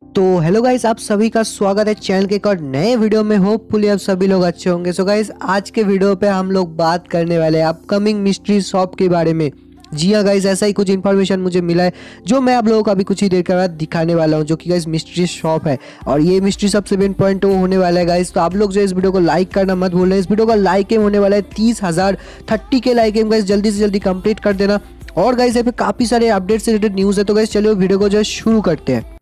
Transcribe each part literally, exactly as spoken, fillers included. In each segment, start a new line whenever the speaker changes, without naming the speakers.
तो hello guys, आप सभी का स्वागत है चैनल के एक और नए वीडियो में। होपफुली आप सभी लोग अच्छे होंगे। सो गाइस, आज के वीडियो पे हम लोग बात करने वाले हैं अपकमिंग मिस्ट्री शॉप के बारे में। जी हाँ गाइस, ऐसा ही कुछ इन्फॉर्मेशन मुझे मिला है जो मैं आप लोगों को अभी कुछ ही देर के बाद दिखाने वाला हूँ, जो कि गाइस मिस्ट्री शॉप है। और ये mystery shop seven point two होने वाला है गाइस। तो आप लोग जो इस वीडियो को लाइक करना मत भूलना। इस वीडियो का लाइक एम होने वाला है तीस हजार थर्टी के लाइक एम गाइस, जल्दी से जल्दी कंप्लीट कर देना। और गाइस यहाँ पे काफी सारे अपडेट से रिलेटेड न्यूज है। तो गाइस चलिए वीडियो को जो शुरू करते हैं।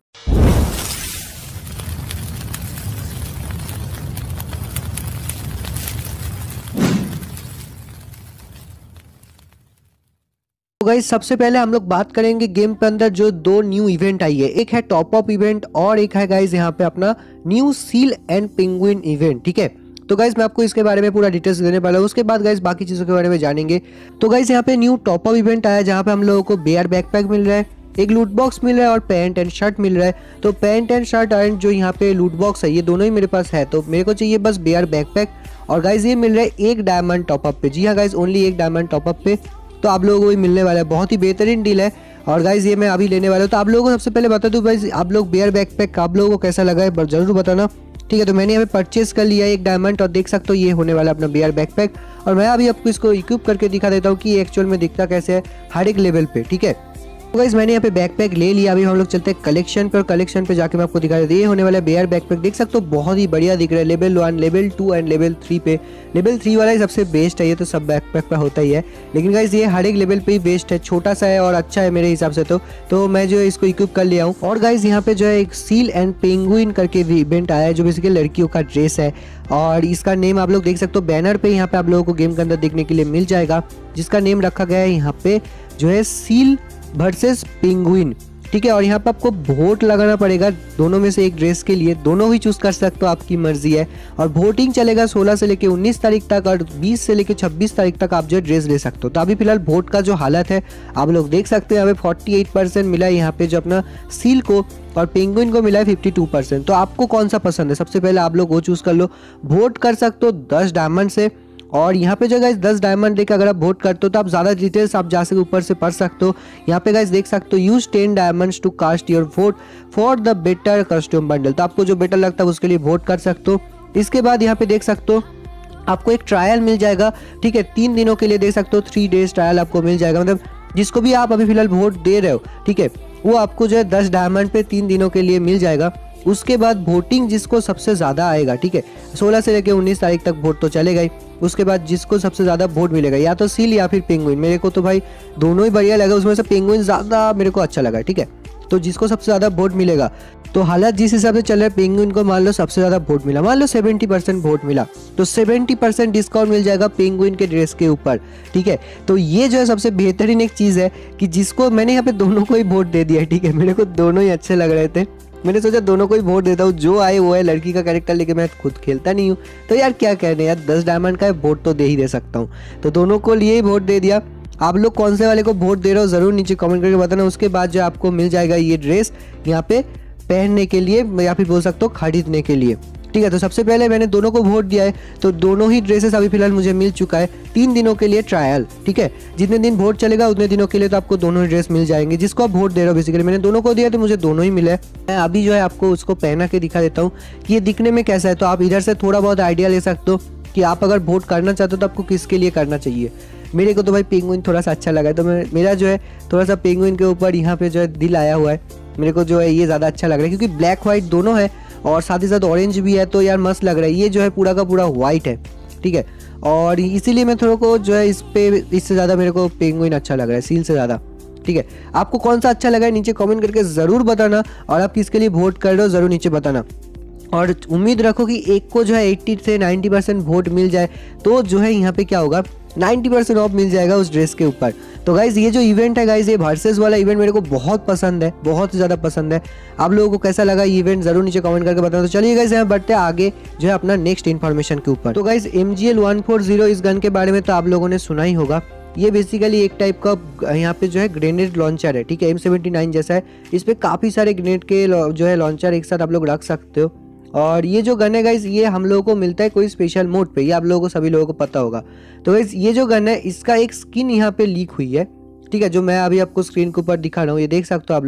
तो गाइस सबसे पहले हम लोग बात करेंगे गेम के अंदर जो दो न्यू इवेंट आई है। एक है टॉप अप इवेंट और एक है गाइस यहाँ पे अपना new seal and penguin event. ठीक है, तो गाइस मैं आपको इसके बारे में पूरा डिटेल्स देने वाला हूँ। उसके बाद गाइस बाकी चीजों के बारे में जानेंगे। तो गाइस यहाँ पे न्यू टॉप अप इवेंट आया जहाँ पे हम लोगों को बेयर बैकपैक मिल रहा है, एक लूट बॉक्स मिल रहा है और पैंट एंड शर्ट मिल रहा है। तो पैंट एंड शर्ट एंड जो यहाँ पे लूट बॉक्स है ये दोनों ही मेरे पास है। तो मेरे को चाहिए बस बेयर बैकपैक। और गाइस ये मिल रहा है एक डायमंड टॉपअप पे। जी हाँ गाइस, ओनली एक डायमंड टॉपअप पे। तो आप लोगों को भी मिलने वाला है, बहुत ही बेहतरीन डील है। और गाइज ये मैं अभी लेने वाला हूँ। तो आप लोगों को सबसे पहले बता दूँ गाइज, आप लोग बेयर बैकपैक आप लोगों को कैसा लगा है जरूर बताना। ठीक है, तो मैंने यहाँ पे परचेस कर लिया है एक डायमंड और देख सकते हो ये होने वाला अपना बेयर बैकपैक। और मैं अभी आपको इसको इक्विप करके दिखा देता हूँ कि एक्चुअल में दिखता कैसे है हर एक लेवल पे। ठीक है, तो गाइस मैंने यहाँ पे बैकपैक ले लिया। अभी हम लोग चलते हैं कलेक्शन पे और कलेक्शन पे जाके मैं आपको दिखा देता हूँ। ये होने वाला है बेयर बैकपैक, देख सकते हो बहुत ही बढ़िया दिख रहा है। Level one, level two and level three पे। लेवल थ्री वाला ही सबसे बेस्ट है, ये तो सब बैकपैक पे होता ही है, लेकिन गाइस ये हर एक लेवल पे ही बेस्ट है। छोटा सा है और अच्छा है मेरे हिसाब से। तो तो मैं जो है इसको इक्विप कर लिया हूँ। और गाइस यहाँ पे जो है एक सील एंड पेंगुइन करके भी इवेंट आया है जो बेसिकली लड़कियों का ड्रेस है। और इसका नेम आप लोग देख सकते हो बैनर पे यहाँ पे आप लोगों को गेम के अंदर देखने के लिए मिल जाएगा, जिसका नेम रखा गया है यहाँ पे जो है सील वर्सेस पेंगुइन। ठीक है, और यहाँ पे आपको वोट लगाना पड़ेगा दोनों में से एक ड्रेस के लिए। दोनों ही चूज कर सकते हो, आपकी मर्जी है। और वोटिंग चलेगा सोलह से लेके उन्नीस तारीख तक और बीस से लेके छब्बीस तारीख तक आप जो ड्रेस ले सकते हो। तो अभी फिलहाल वोट का जो हालत है आप लोग देख सकते हैं, हमें अड़तालीस परसेंट मिला है यहाँ पे जो अपना सील को, और पेंगुइन को मिला है बावन परसेंट। तो आपको कौन सा पसंद है सबसे पहले आप लोग वो चूज कर लो। वोट कर सकते हो दस डायमंड से। और यहाँ पे जो गाइस दस डायमंड देकर अगर आप वोट करते हो तो आप ज़्यादा डिटेल्स आप जा सके ऊपर से पढ़ सकते हो। यहाँ पे गाइस देख सकते हो use ten diamonds to cast your vote for the better custom bundle. तो आपको जो बेटर लगता है उसके लिए वोट कर सकते हो। इसके बाद यहाँ पे देख सकते हो आपको एक ट्रायल मिल जाएगा। ठीक है, तीन दिनों के लिए देख सकते हो, थ्री डेज ट्रायल आपको मिल जाएगा। मतलब जिसको भी आप अभी फिलहाल वोट दे रहे हो, ठीक है, वो आपको जो है दस डायमंड पे तीन दिनों के लिए मिल जाएगा। उसके बाद वोटिंग जिसको सबसे ज़्यादा आएगा, ठीक है, सोलह से लेकर उन्नीस तारीख तक वोट तो चलेगा ही। उसके बाद जिसको सबसे ज़्यादा वोट मिलेगा या तो सील या फिर पेंगुइन, मेरे को तो भाई दोनों ही बढ़िया लगा, उसमें से पेंगुइन ज़्यादा मेरे को अच्छा लगा। ठीक है, तो जिसको सबसे ज़्यादा वोट मिलेगा, तो हालात जिस हिसाब से चल रहा है पेंगुइन को मान लो सबसे ज़्यादा वोट मिला, मान लो सेवेंटी परसेंट वोट मिला, तो सेवेंटी परसेंट डिस्काउंट मिल जाएगा पेंगुइन के ड्रेस के ऊपर। ठीक है, तो ये जो है सबसे बेहतरीन एक चीज़ है कि जिसको मैंने यहाँ पे दोनों को ही वोट दे दिया। ठीक है, मेरे को दोनों ही अच्छे लग रहे थे, मैंने सोचा दोनों को ही वोट देता हूँ, जो आए वो है। लड़की का कैरेक्टर लेके मैं खुद खेलता नहीं हूँ, तो यार क्या कहने यार, दस डायमंड का वोट तो दे ही दे सकता हूँ। तो दोनों को लिए ही वोट दे दिया। आप लोग कौन से वाले को वोट दे रहे हो ज़रूर नीचे कमेंट करके बताना। उसके बाद जो आपको मिल जाएगा ये ड्रेस यहाँ पे पहनने के लिए या फिर बोल सकते हो खरीदने के लिए। ठीक है, तो सबसे पहले मैंने दोनों को वोट दिया है, तो दोनों ही ड्रेसेस अभी फिलहाल मुझे मिल चुका है। तीन दिनों के लिए ट्रायल, ठीक है, जितने दिन वोट चलेगा उतने दिनों के लिए तो आपको दोनों ही ड्रेस मिल जाएंगे। जिसको आप वोट दे रहे हो बेसिकली मैंने दोनों को दिया तो मुझे दोनों ही मिले। मैं अभी जो है आपको उसको पहना के दिखा देता हूँ कि ये दिखने में कैसा है। तो आप इधर से थोड़ा बहुत आइडिया ले सकते हो कि आप अगर वोट करना चाहते हो तो आपको किसके लिए करना चाहिए। मेरे को तो भाई पेंगुइन थोड़ा सा अच्छा लगा है, तो मैं मेरा जो है थोड़ा सा पेंगुइन के ऊपर यहाँ पे जो है दिल आया हुआ है। मेरे को जो है ये ज़्यादा अच्छा लग रहा है क्योंकि ब्लैक व्हाइट दोनों है और साथ ही साथ ऑरेंज भी है, तो यार मस्त लग रहा है। ये जो है पूरा का पूरा व्हाइट है, ठीक है, और इसीलिए मैं थोड़ा को जो है इस पे इससे ज़्यादा मेरे को पेंगुइन अच्छा लग रहा है सील से ज़्यादा। ठीक है, आपको कौन सा अच्छा लगा है नीचे कमेंट करके ज़रूर बताना, और आप किसके लिए वोट कर रहे हो ज़रूर नीचे बताना। और उम्मीद रखो कि एक को जो है अस्सी से नब्बे परसेंट वोट मिल जाए, तो जो है यहाँ पे क्या होगा नब्बे परसेंट ऑफ मिल जाएगा उस ड्रेस के ऊपर। तो गाइज ये जो इवेंट है गाइज, ये वर्सेस वाला इवेंट मेरे को बहुत पसंद है, बहुत ज़्यादा पसंद है। आप लोगों को कैसा लगा ये इवेंट ज़रूर नीचे कमेंट करके बताना। तो चलिए गाइज यहाँ बढ़ते हैं आगे जो है अपना नेक्स्ट इन्फॉर्मेशन के ऊपर। तो guys M G L one four zero इस गन के बारे में तो आप लोगों ने सुना ही होगा। ये बेसिकली एक टाइप का यहाँ पे जो है ग्रेनेड लॉन्चर है, ठीक है, एम सेवेंटी नाइन जैसा है। इस पे काफ़ी सारे ग्रेनेड के जो है लॉन्चर एक साथ आप लोग रख सकते हो। और ये जो गन है गाइज ये हम लोगों को मिलता है कोई स्पेशल मोड पे, ये आप लोगों को सभी लोगों को पता होगा। तो गाइज ये जो गन है इसका एक स्किन यहाँ पे लीक हुई है, ठीक है, जो मैं अभी आपको स्क्रीन के ऊपर दिखा रहा हूँ, ये देख सकते हो आप लोग।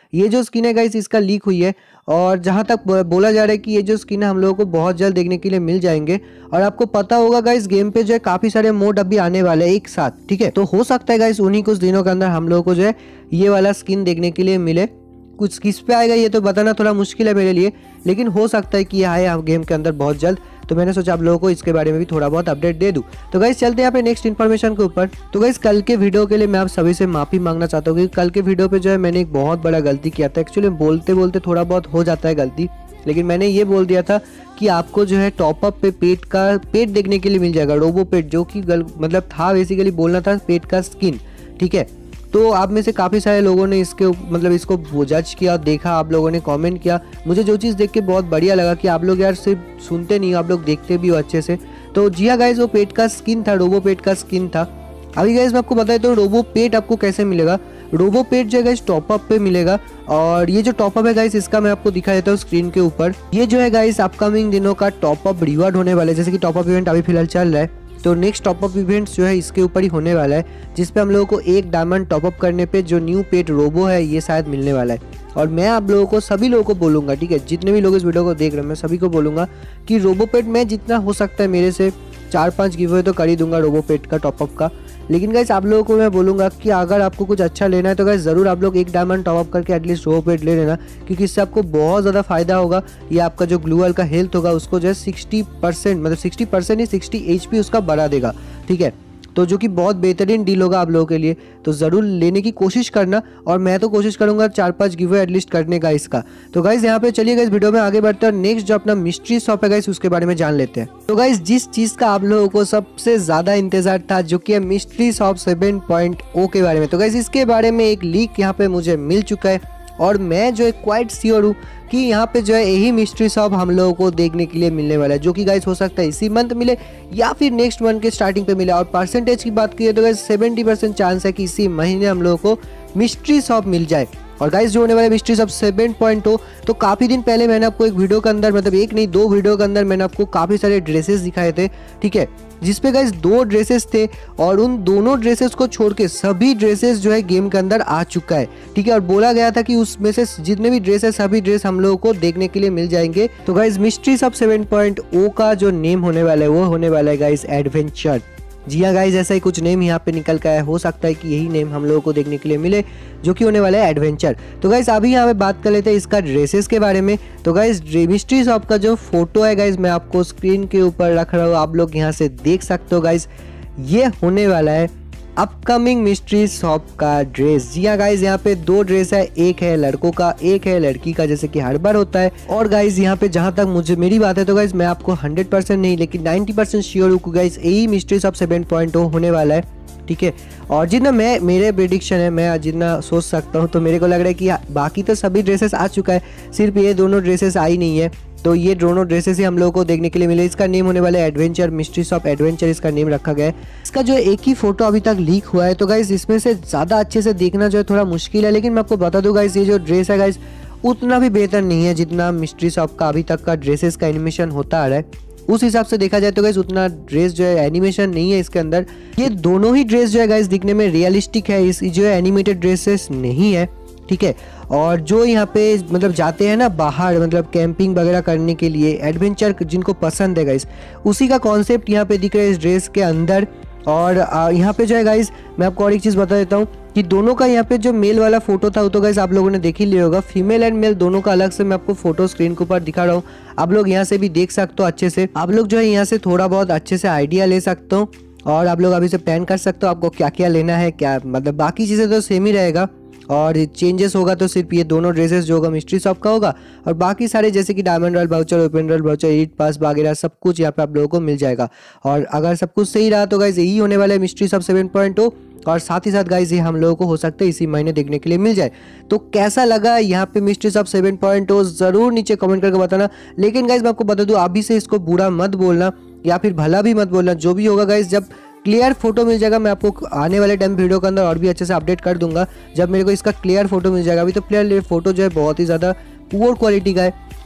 ये जो स्किन है गाइस इसका लीक हुई है और जहाँ तक बोला जा रहा है कि ये जो स्किन है हम लोगों को बहुत जल्द देखने के लिए मिल जाएंगे। और आपको पता होगा गाइस गेम पे जो है काफ़ी सारे मोड अभी आने वाले हैं एक साथ, ठीक है। तो हो सकता है गाइस उन्हीं कुछ दिनों के अंदर हम लोगों को जो है ये वाला स्किन देखने के लिए मिले। कुछ किस पे आएगा ये तो बताना थोड़ा मुश्किल है मेरे लिए, लेकिन हो सकता है कि ये आए गेम के अंदर बहुत जल्द। तो मैंने सोचा आप लोगों को इसके बारे में भी थोड़ा बहुत अपडेट दे दूं। तो गाइस चलते हैं यहाँ पे नेक्स्ट इन्फॉर्मेशन के ऊपर। तो गाइस कल के वीडियो के लिए मैं आप सभी से माफ़ी मांगना चाहता हूँ कि कल के वीडियो पे जो है मैंने एक बहुत बड़ा गलती किया था। एक्चुअली बोलते बोलते थोड़ा बहुत हो जाता है गलती, लेकिन मैंने ये बोल दिया था कि आपको जो है टॉपअप पे पेट का पेट देखने के लिए मिल जाएगा, रोबो पेट, जो कि मतलब था बेसिकली बोलना था पेट का स्किन, ठीक है। तो आप में से काफ़ी सारे लोगों ने इसके मतलब इसको जज किया, देखा, आप लोगों ने कमेंट किया। मुझे जो चीज़ देख के बहुत बढ़िया लगा कि आप लोग यार सिर्फ सुनते नहीं, आप लोग देखते भी हो अच्छे से। तो जी हाँ गाइस, वो पेट का स्किन था, रोबो पेट का स्किन था। अभी गाइस मैं आपको बताया तो रोबो पेट आपको कैसे मिलेगा। रोबो पेट जो है गाइस टॉपअप पे मिलेगा और ये जो टॉपअप है गाइस इसका मैं आपको दिखा देता हूँ स्क्रीन के ऊपर। ये जो है गाइस अपकमिंग दिनों का टॉपअप रिवॉर्ड होने वाला है। जैसे कि टॉपअप इवेंट अभी फिलहाल चल रहा है, तो नेक्स्ट टॉपअप इवेंट्स जो है इसके ऊपर ही होने वाला है, जिसपे हम लोगों को एक डायमंड टॉपअप करने पे जो न्यू पेट रोबो है ये शायद मिलने वाला है। और मैं आप लोगों को सभी लोगों को बोलूँगा, ठीक है, जितने भी लोग इस वीडियो को देख रहे हैं मैं सभी को बोलूँगा कि रोबो पेट मैं जितना हो सकता है मेरे से चार पाँच गिव तो कर ही दूंगा रोबो पेट का टॉपअप का। लेकिन गाइस आप लोगों को मैं बोलूँगा कि अगर आपको कुछ अच्छा लेना है तो गाइस ज़रूर आप लोग एक डायमंड टॉपअप करके एटलीस्ट रोबो पेट ले लेना, क्योंकि इससे आपको बहुत ज़्यादा फायदा होगा। ये आपका जो ग्लूअल का हेल्थ होगा उसको जो है सिक्सटी परसेंट मतलब सिक्सटी परसेंट ही सिक्सटी एच पी उसका बढ़ा देगा, ठीक है। तो जो कि बहुत बेहतरीन डील होगा आप लोगों के लिए, तो ज़रूर लेने की कोशिश करना। और मैं तो कोशिश करूंगा चार पांच गिवे एटलीस्ट करने का इसका। तो गाइज यहाँ पे चलिए गाइज वीडियो में आगे बढ़ते हैं और नेक्स्ट जो अपना मिस्ट्री शॉप है गाइज उसके बारे में जान लेते हैं। तो गाइज जिस चीज़ का आप लोगों को सबसे ज़्यादा इंतजार था जो कि है mystery shop seven point O के बारे में, तो गाइज इसके बारे में एक लीक यहाँ पे मुझे मिल चुका है और मैं जो है क्वाइट श्योर हूँ कि यहाँ पे जो है यही मिस्ट्री शॉप हम लोगों को देखने के लिए मिलने वाला है, जो कि गाइस हो सकता है इसी मंथ मिले या फिर नेक्स्ट मंथ के स्टार्टिंग पे मिले। और परसेंटेज की बात करिए तो गाइस सेवेंटी परसेंट चांस है कि इसी महीने हम लोगों को मिस्ट्री शॉप मिल जाए। और गाइस जो होने वाला mystery shop seven point O, तो काफ़ी दिन पहले मैंने आपको एक वीडियो के अंदर मतलब एक नहीं दो वीडियो के अंदर मैंने आपको काफ़ी सारे ड्रेसेस दिखाए थे, ठीक है, जिसपे गाइस दो ड्रेसेस थे और उन दोनों ड्रेसेस को छोड़ के सभी ड्रेसेस जो है गेम के अंदर आ चुका है, ठीक है। और बोला गया था कि उसमें से जितने भी ड्रेस है सभी ड्रेस हम लोगों को देखने के लिए मिल जाएंगे। तो guys mystery shop seven point O का जो नेम होने वाला है वो होने वाला है गाइस एडवेंचर। जी हाँ गाइज, ऐसा ही कुछ नेम यहाँ पे निकल का है, हो सकता है कि यही नेम हम लोगों को देखने के लिए मिले, जो कि होने वाला है एडवेंचर। तो गाइज अभी यहाँ पे बात कर लेते हैं इसका ड्रेसेस के बारे में। तो गाइज मिस्ट्री शॉप का जो फोटो है गाइज मैं आपको स्क्रीन के ऊपर रख रहा हूँ, आप लोग यहाँ से देख सकते हो गाइज, ये होने वाला है अपकमिंग मिस्ट्री शॉप का ड्रेस। जी हाँ गाइज, यहाँ पे दो ड्रेस है, एक है लड़कों का एक है लड़की का, जैसे कि हर बार होता है। और गाइज यहाँ पे जहाँ तक मुझे मेरी बात है तो गाइज मैं आपको हंड्रेड परसेंट नहीं लेकिन नाइन्टी परसेंट श्योर हूँ गाइज यही mystery shop seven point O होने वाला है, ठीक है। और जितना मैं मेरे प्रेडिक्शन है, मैं जितना सोच सकता हूँ, तो मेरे को लग रहा है कि बाकी तो सभी ड्रेसेस आ चुका है, सिर्फ ये दोनों ड्रेसेस आई नहीं है। तो ये दोनों ड्रेसेस ही हम लोगों को देखने के लिए मिले। इसका नेम होने वाला है एडवेंचर, मिस्ट्री शॉप एडवेंचर इसका नेम रखा गया है। इसका जो एक ही फोटो अभी तक लीक हुआ है, तो गाइस इसमें से ज़्यादा अच्छे से देखना जो है थोड़ा मुश्किल है, लेकिन मैं आपको बता दूँ गाइस ये जो ड्रेस है गाइस उतना भी बेहतर नहीं है जितना मिस्ट्री शॉप का अभी तक का ड्रेसेस का एनिमेशन होता आ रहा है। उस हिसाब से देखा जाए तो गाइस उतना ड्रेस जो है एनिमेशन नहीं है इसके अंदर। ये दोनों ही ड्रेस जो है गाइस दिखने में रियलिस्टिक है, इस जो है एनिमेटेड ड्रेसेस नहीं है, ठीक है। और जो यहाँ पे मतलब जाते हैं ना बाहर मतलब कैंपिंग वगैरह करने के लिए, एडवेंचर जिनको पसंद है गाइस, उसी का कॉन्सेप्ट यहाँ पे दिख रहा है इस ड्रेस के अंदर। और यहाँ पे जो है गाइस मैं आपको और एक चीज़ बता देता हूँ कि दोनों का यहाँ पे जो मेल वाला फोटो था वो तो गाइस आप लोगों ने देख ही लिया होगा। फीमेल एंड मेल दोनों का अलग से मैं आपको फोटो स्क्रीन के ऊपर दिखा रहा हूँ, आप लोग यहाँ से भी देख सकते हो अच्छे से। आप लोग जो है यहाँ से थोड़ा बहुत अच्छे से आइडिया ले सकते हो और आप लोग अभी से प्लान कर सकते हो आपको क्या क्या लेना है, क्या मतलब बाकी चीज़ें तो सेम ही रहेगा और चेंजेस होगा तो सिर्फ ये दोनों ड्रेसेस जो होगा मिस्ट्री शॉप का होगा और बाकी सारे जैसे कि diamond royal voucher, open royal voucher, elite pass वगैरह सब कुछ यहाँ पे आप लोगों को मिल जाएगा। और अगर सब कुछ सही रहा तो गाइज यही होने वाला है mystery shop seven point O और साथ ही साथ गाइज ये हम लोगों को हो सकता है इसी महीने देखने के लिए मिल जाए। तो कैसा लगा यहाँ पे mystery shop seven point O जरूर नीचे कमेंट करके बताना। लेकिन गाइज मैं आपको बता दूँ अभी से इसको बुरा मत बोलना या फिर भला भी मत बोलना, जो भी होगा गाइज जब क्लियर फोटो मिल जाएगा मैं आपको आने वाले टाइम वीडियो के अंदर और भी अच्छे से अपडेट कर दूंगा जब मेरे को इसका क्लियर फोटो मिल जाएगा। अभी तो क्लियर फोटो जो है बहुत ही ज़्यादा पुअर क्वालिटी का है,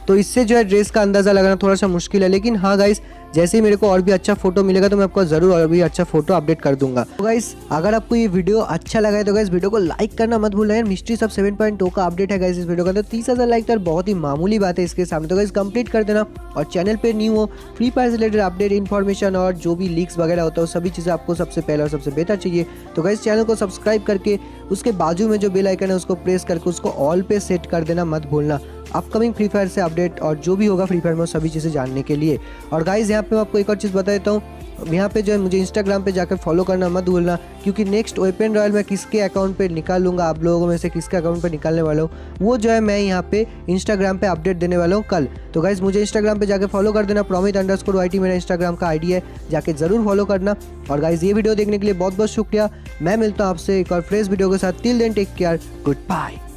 तो इससे जो है ड्रेस का अंदाज़ा लगाना थोड़ा सा मुश्किल है। लेकिन हाँ गाइस, जैसे ही मेरे को और भी अच्छा फोटो मिलेगा तो मैं आपको ज़रूर और भी अच्छा फोटो अपडेट कर दूंगा। तो गाइस अगर आपको ये वीडियो अच्छा लगा है तो गाइस वीडियो को लाइक करना मत भूलना यार। मिस्ट्री सब सेवन पॉइंट टू का अपडेट है गाइस इस वीडियो का, तो तीस हज़ार लाइक तो यार बहुत ही मामूली बात है इसके सामने। तो गाइस कंप्लीट कर देना, और चैनल पे न्यू हो, फ्री फायर से रिलेटेड अपडेट इन्फॉर्मेशन और जो भी लीक्स वगैरह होता है सभी चीज़ें आपको सबसे पहले और सबसे बेहतर चाहिए तो गाइस चैनल को सब्सक्राइब करके उसके बाजू में जो बेल आइकन है उसको प्रेस करके उसको ऑल पे सेट कर देना मत भूलना, अपकमिंग फ्री फायर से अपडेट और जो भी होगा फ्री फायर में वो सभी चीज़ें जानने के लिए। और गाइज यहाँ पे मैं आपको एक और चीज़ बता देता हूँ, यहाँ पे जो है मुझे इंस्टाग्राम पे जाकर फॉलो करना मत भूलना, क्योंकि नेक्स्ट वेपन रॉयल मैं किसके अकाउंट पे निकालूंगा, आप लोगों में से किसके अकाउंट पे निकालने वाला हूँ वो जो है मैं यहाँ पे इंस्टाग्राम पे अपडेट देने वाला हूँ कल। तो गाइज मुझे इंस्टाग्राम पे जाकर फॉलो कर देना, प्रोमित अंडरस्कोर वाईटी मेरा इंस्टाग्राम का आईडी है, जाके जरूर फॉलो करना। और गाइज ये वीडियो देखने के लिए बहुत बहुत शुक्रिया। मैं मिलता हूँ आपसे एक और फ्रेश वीडियो के साथ। Till then take care, good bye.